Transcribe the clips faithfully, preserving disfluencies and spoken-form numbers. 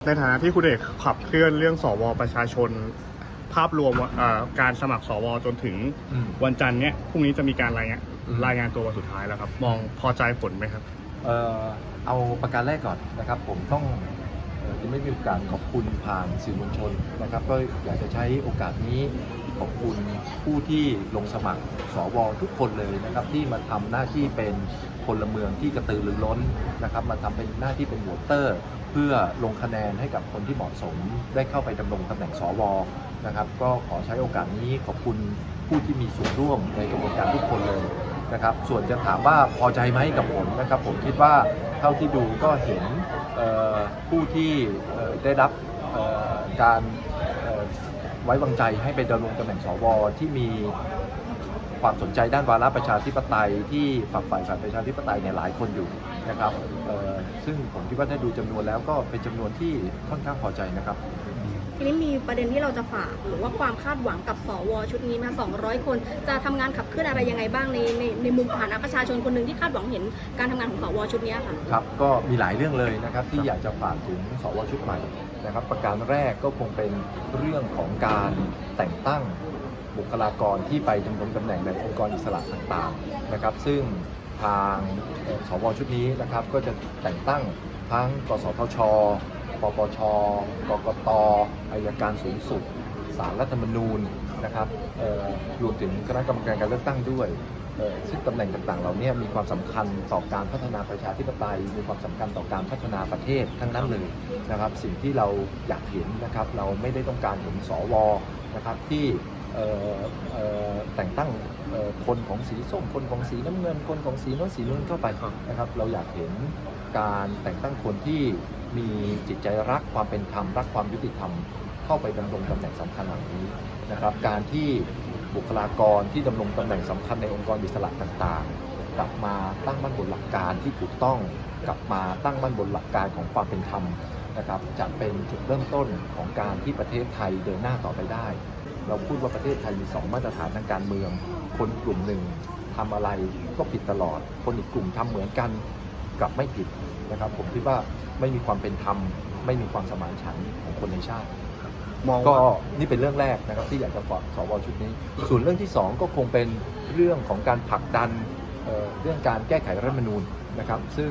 ในฐานะที่คุณเอกขับเคลื่อนเรื่องสวประชาชนภาพรวมการสมัครสวจนถึงวันจันทร์เนี้ยพรุ่งนี้จะมีการรายงานรายงานตัววันสุดท้ายแล้วครับมองพอใจผลไหมครับเอ่อเอาประการแรกก่อนนะครับผมต้องจะไม่มีโอกาสขอบคุณผ่านสื่อมวลชนนะครับก็อยากจะใช้โอกาสนี้ขอบคุณผู้ที่ลงสมัครสวทุกคนเลยนะครับที่มาทำหน้าที่เป็นพลเมืองที่กระตือรือร้นนะครับมาทำเป็นหน้าที่เป็นโหวตเตอร์เพื่อลงคะแนนให้กับคนที่เหมาะสมได้เข้าไปดำรงตำแหน่งสวนะครับก็ขอใช้โอกาสนี้ขอบคุณผู้ที่มีส่วนร่วมในกระบวนการทุกคนเลยนะครับส่วนจะถามว่าพอใจไหมกับผมนะครับผมคิดว่าเท่าที่ดูก็เห็นผู้ที่ได้รับการไว้วางใจให้ไปดำรงตำแหน่งสวที่มีความสนใจด้านวาระประชาธิปไตยที่ฝักใฝ่ฝ่ายประชาธิปไตยเนี่ยหลายคนอยู่นะครับซึ่งผมคิดว่าถ้าดูจำนวนแล้วก็เป็นจำนวนที่ค่อนข้างพอใจนะครับทีนี้มีประเด็นที่เราจะฝากหรือว่าความคาดหวังกับสวชุดนี้มาสองร้อยคนจะทำงานขับเคลื่อนอะไรยังไงบ้างในในในมุมฐานะประชาชนคนหนึ่งที่คาดหวังเห็นการทำงานของสวชุดนี้ค่ะครับก็มีหลายเรื่องเลยนะครับที่อยากจะฝากถึงสวชุดใหม่นะครับประการแรกก็คงเป็นเรื่องของการแต่งตั้งบุคลากรที่ไปดำรงตำแหน่งในองค์กรอิสระต่างๆนะครับซึ่งทางสวชุดนี้นะครับก็จะแต่งตั้งทั้งกสทช.ปปช.กกต.อัยการสูงสุดศาลรัฐธรรมนูญนะครับรวมถึงคณะกรรมการการเลือกตั้งด้วยซึ่งตำแหน่งต่างๆเหล่านี้มีความสำคัญต่อการพัฒนาประชาธิปไตยมีความสำคัญต่อการพัฒนาประเทศทั้งนั้นเลยนะครับสิ่งที่เราอยากเห็นนะครับเราไม่ได้ต้องการเห็นสวนะครับที่แต่งตั้งคนของสีส้มคนของสีน้ำเงินคนของสีโน้นสีนู้นเข้าไปนะครับเราอยากเห็นการแต่งตั้งคนที่มีจิตใจรักความเป็นธรรมรักความยุติธรรมเข้าไปดำรงตำแหน่งสำคัญเหล่านี้นะครับการที่บุคลากรที่ดำรงตำแหน่งสำคัญในองค์กรอิสระต่างๆกลับมาตั้งมั่นบนหลักการที่ถูกต้องกลับมาตั้งมั่นบนหลักการของความเป็นธรรมนะครับจะเป็นจุดเริ่มต้นของการที่ประเทศไทยเดินหน้าต่อไปได้เราพูดว่าประเทศไทยมีสองมาตรฐานทางการเมืองคนกลุ่มหนึ่งทำอะไรก็ผิดตลอดคนอีกกลุ่มทำเหมือนกันกลับไม่ผิดนะครับผมคิดว่าไม่มีความเป็นธรรมไม่มีความสมานฉันท์ของคนในชาติก็นี่เป็นเรื่องแรกนะครับที่อยากจะฝากสวชุดนี้ส่วนเรื่องที่สองก็คงเป็นเรื่องของการผลักดัน เ, เรื่องการแก้ไขรัฐธรรมนูญนะครับซึ่ง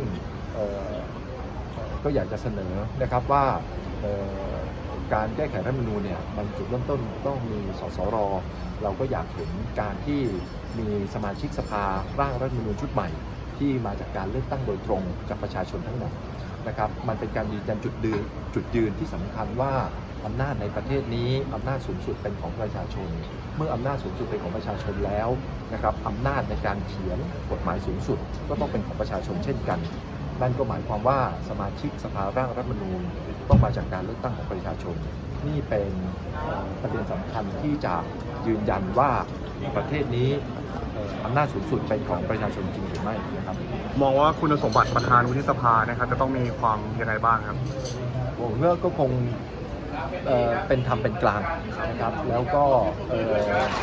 ก็อยากจะเสนอนะครับว่าการแก้ไขรัฐธรรมนูญเนี่ยมันจุดเริ่มต้นต้องมีสสรเราก็อยากเห็นการที่มีสมาชิกสภาร่างรัฐธรรมนูญชุดใหม่ที่มาจากการเลือกตั้งโดยตรงจากประชาชนทั้งหมดนะครับมันเป็นการยืนยันจุดยืนจุดยืนที่สำคัญว่าอำนาจในประเทศนี้อำนาจสูงสุดเป็นของประชาชนเมื่ออำนาจสูงสุดเป็นของประชาชนแล้วนะครับอำนาจในการเขียนกฎหมายสูงสุดก็ต้องเป็นของประชาชนเช่นกันนั่นก็หมายความว่าสมาชิกสภาร่างรัฐธรรมนูญต้องมาจากการเลือกตั้งของประชาชนนี่เป็นประเด็นสำคัญที่จะยืนยันว่าประเทศนี้อำนาจสูงสุดเป็นของประชาชนจริงหรือไม่นะครับมองว่าคุณสมบัติประธานวุฒิสภานะครับจะต้องมีความยังไงบ้างครับผมว่าก็คงเอ่อเป็นธรรมเป็นกลางนะครับแล้วก็เอ่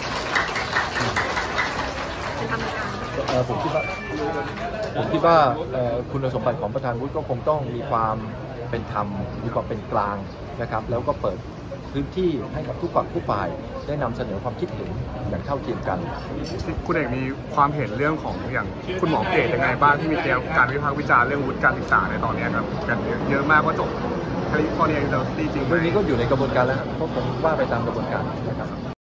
อผมคิดว่าผมคิดว่าคุณสมบัติของประธานวุฒิก็คงต้องมีความเป็นธรรมมีความเป็นกลางนะครับแล้วก็เปิดพื้นที่ให้กับทุกฝ่ายทุกฝ่ายได้นำเสนอความคิดเห็นอย่างเท่าเทียมกันคุณเอกมีความเห็นเรื่องของอย่างคุณหมอเกตยังไงบ้างที่มีการวิพากษ์วิจารณ์เรื่องวุฒิการศึกษาในตอนนี้ครับกันเยอะมากว่าจบแคลิฟอร์เนียยูนิเวอร์ซิตี้จริงไหมเรื่องนี้ก็อยู่ในกระบวนการแล้วก็คงว่าไปตามกระบวนการนะครับ